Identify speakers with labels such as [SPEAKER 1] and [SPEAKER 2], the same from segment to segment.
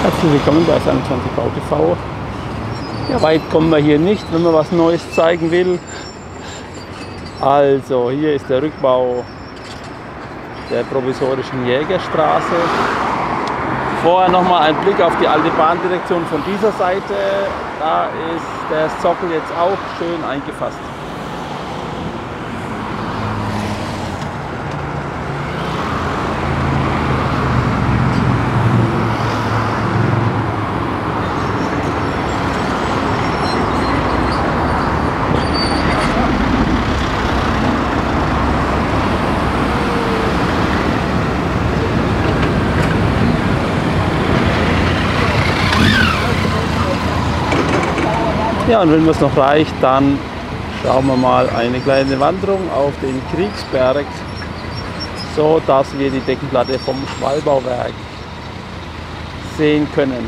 [SPEAKER 1] Herzlich willkommen bei 21 TV. Ja, weit kommen wir hier nicht, wenn man was Neues zeigen will. Also hier ist der Rückbau der provisorischen Jägerstraße. Vorher nochmal ein Blick auf die alte Bahndirektion von dieser Seite. Da ist der Sockel jetzt auch schön eingefasst. Ja, und wenn es noch reicht, dann schauen wir mal eine kleine Wanderung auf den Kriegsberg, so dass wir die Deckenplatte vom Schwalbauwerk sehen können.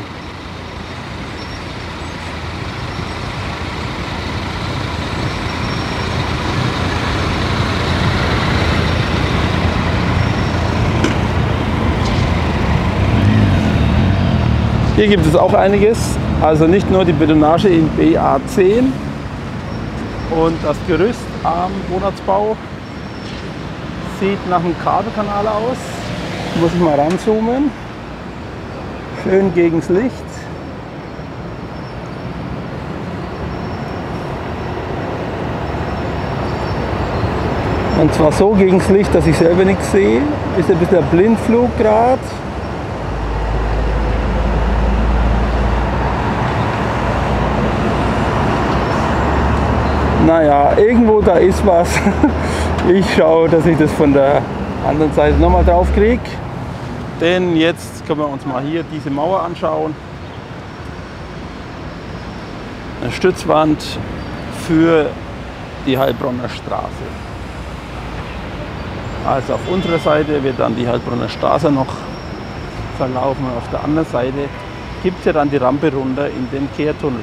[SPEAKER 1] Hier gibt es auch einiges, also nicht nur die Betonage in BA10 und das Gerüst am Wohnarztbau sieht nach einem Kabelkanal aus. Muss ich mal ranzoomen. Schön gegens Licht. Und zwar so gegens Licht, dass ich selber nichts sehe. Ist ein bisschen Blindflug gerade. Naja, irgendwo da ist was. Ich schaue, dass ich das von der anderen Seite nochmal drauf kriege. Denn jetzt können wir uns mal hier diese Mauer anschauen. Eine Stützwand für die Heilbronner Straße. Also auf unserer Seite wird dann die Heilbronner Straße noch verlaufen. Und auf der anderen Seite gibt es ja dann die Rampe runter in den Kehrtunnel.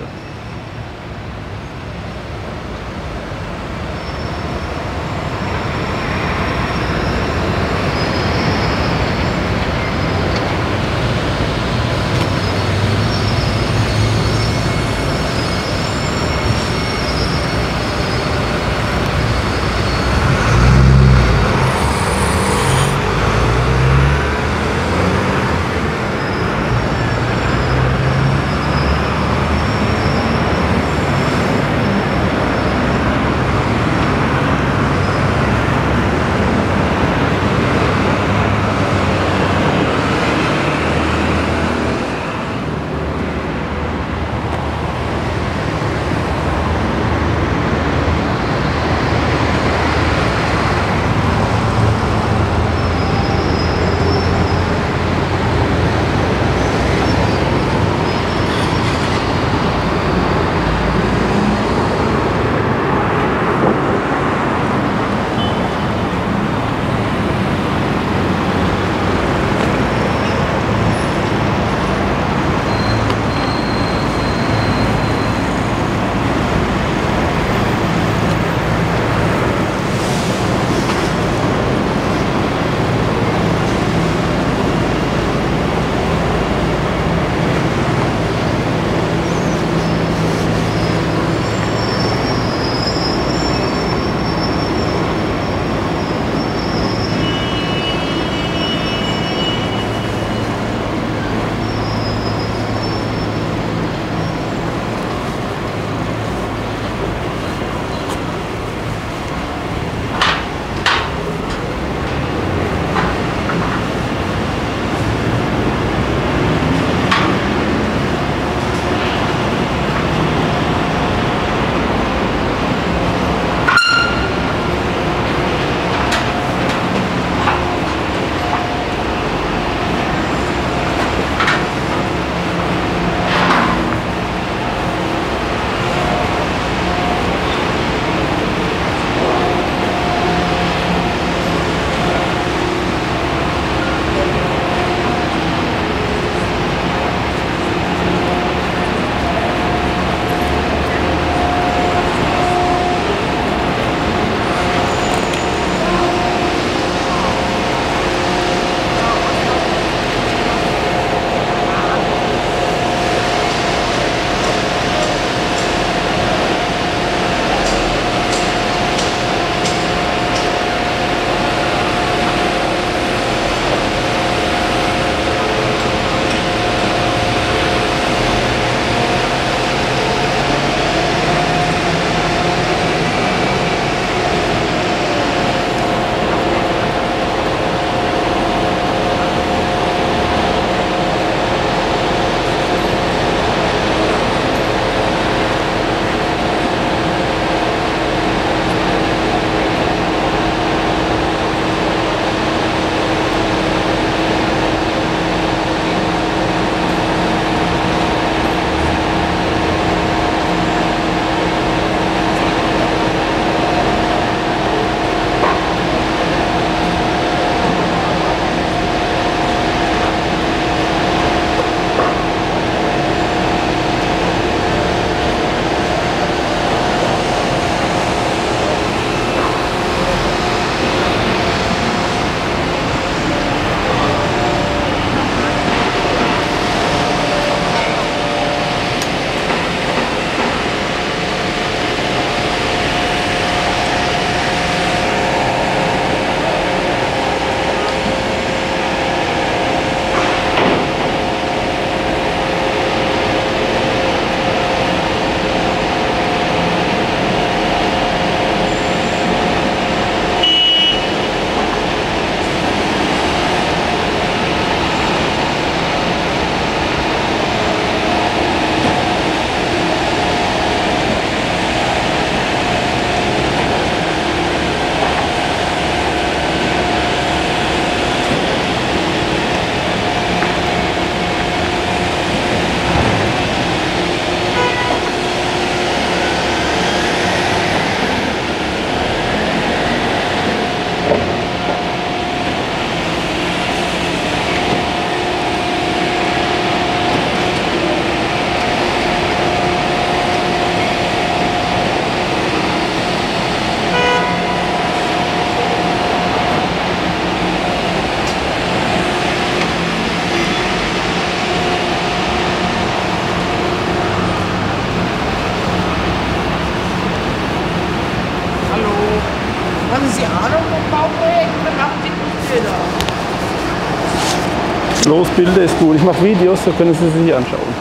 [SPEAKER 1] Los, Bilder ist gut. Ich mache Videos, so können Sie sich anschauen.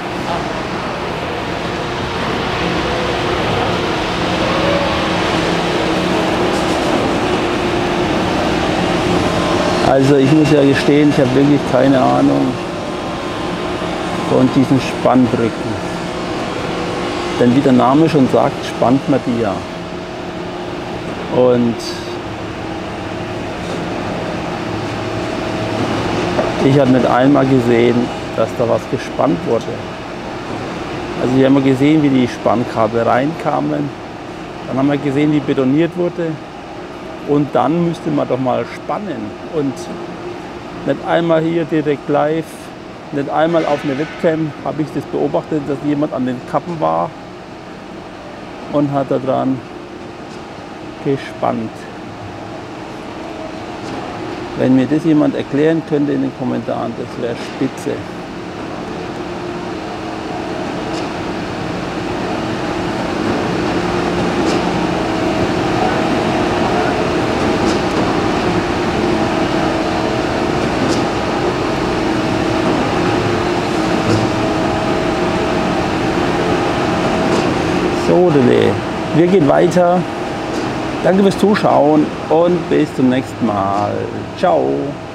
[SPEAKER 1] Also ich muss ja gestehen, ich habe wirklich keine Ahnung von diesen Spannbrücken. Denn wie der Name schon sagt, spannt man die ja. Und ich habe nicht einmal gesehen, dass da was gespannt wurde. Also wir haben gesehen, wie die Spannkabel reinkamen. Dann haben wir gesehen, wie betoniert wurde. Und dann müsste man doch mal spannen. Und nicht einmal hier direkt live, nicht einmal auf einer Webcam habe ich das beobachtet, dass jemand an den Kappen war und hat daran gespannt. Wenn mir das jemand erklären könnte in den Kommentaren, das wäre spitze. So, wir gehen weiter. Danke fürs Zuschauen und bis zum nächsten Mal. Ciao.